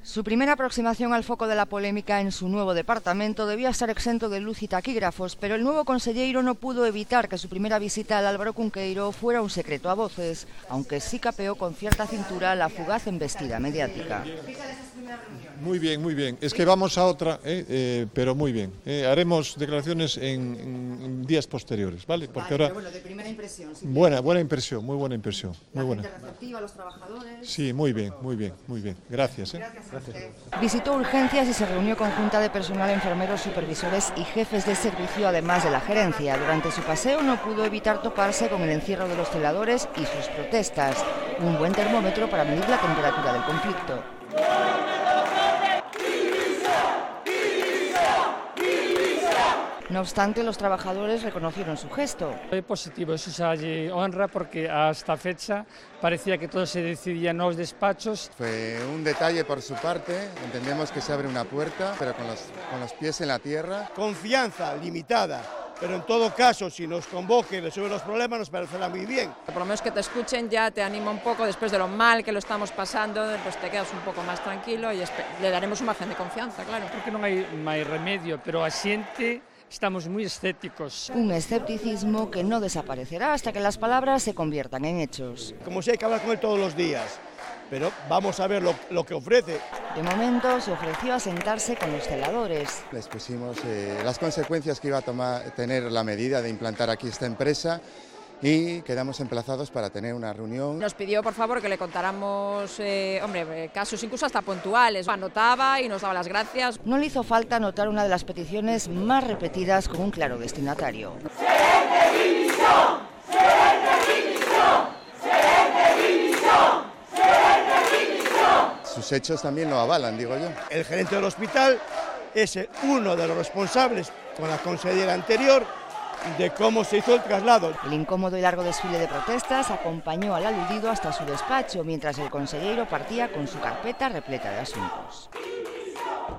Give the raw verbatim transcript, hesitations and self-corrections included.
Su primera aproximación al foco de la polémica en su nuevo departamento debía estar exento de luz y taquígrafos, pero el nuevo conselleiro no pudo evitar que su primera visita al Álvaro Cunqueiro fuera un secreto a voces, aunque sí capeó con cierta cintura la fugaz embestida mediática. Muy bien, muy bien. Es que vamos a otra, eh, eh, pero muy bien. Eh, haremos declaraciones en, en, en días posteriores, ¿vale? Porque vale, ahora... Pero bueno, de primera impresión. Sí, buena, buena impresión, muy buena impresión. Muy la buena. gente receptiva, los trabajadores... Sí, muy bien, muy bien, muy bien. Gracias. ¿eh? Gracias. Gracias. Visitó urgencias y se reunió con junta de personal, enfermeros, supervisores y jefes de servicio, además de la gerencia. Durante su paseo no pudo evitar toparse con el encierro de los celadores y sus protestas. Un buen termómetro para medir la temperatura del conflicto. No obstante, los trabajadores reconocieron su gesto. É positivo, eso xa lle honra porque hasta a fecha parecía que todo se decidía nos despachos. Fue un detalle por su parte, entendemos que se abre una puerta, pero con los, con los pies en la tierra. Confianza limitada, pero en todo caso, si nos convoque y resuelve los problemas, nos parecerá muy bien. Por lo menos que te escuchen ya te anima un poco, después de lo mal que lo estamos pasando, pues te quedas un poco más tranquilo y le daremos un margen de confianza, claro. Porque non hai máis remedio, pero a xente estamos muy escépticos. Un escepticismo que no desaparecerá hasta que las palabras se conviertan en hechos. Como si hay que hablar con él todos los días, pero vamos a ver lo, lo que ofrece. De momento se ofreció a sentarse con los celadores. Les pusimos eh, las consecuencias que iba a tomar, tener la medida de implantar aquí esta empresa y quedamos emplazados para tener una reunión. Nos pidió, por favor, que le contáramos, eh, hombre, casos incluso hasta puntuales. Anotaba y nos daba las gracias. No le hizo falta anotar una de las peticiones más repetidas con un claro destinatario. Sus hechos también lo avalan, digo yo. El gerente del hospital es uno de los responsables con la consellera anterior de cómo se hizo el traslado. El incómodo y largo desfile de protestas acompañó al aludido hasta su despacho, mientras el consejero partía con su carpeta repleta de asuntos.